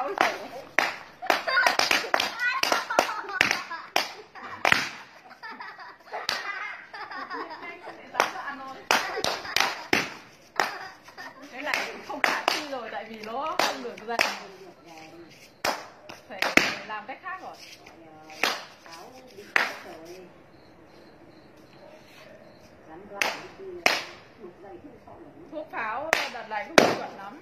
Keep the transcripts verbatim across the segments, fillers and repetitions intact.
pháo nổ. Cái này không khả thi rồi, tại vì nó không được dày, phải làm cách khác rồi. Thuốc pháo đợt này không chuẩn lắm.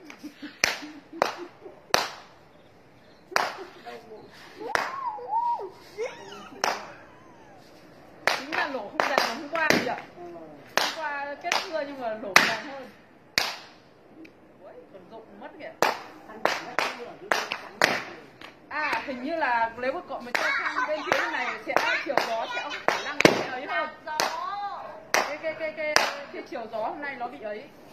Chính là nổ không dày mà hôm qua gì ạ? Hôm qua kết thưa nhưng mà nổ dày hơn. Ui, còn rụng mất kìa. À, hình như là nếu mà cậu mà cho sang bên phía này sẽ chiều gió sẽ có khả năng sẽ ấy hơn. Cái cái cái cái cái chiều gió hôm nay nó bị ấy.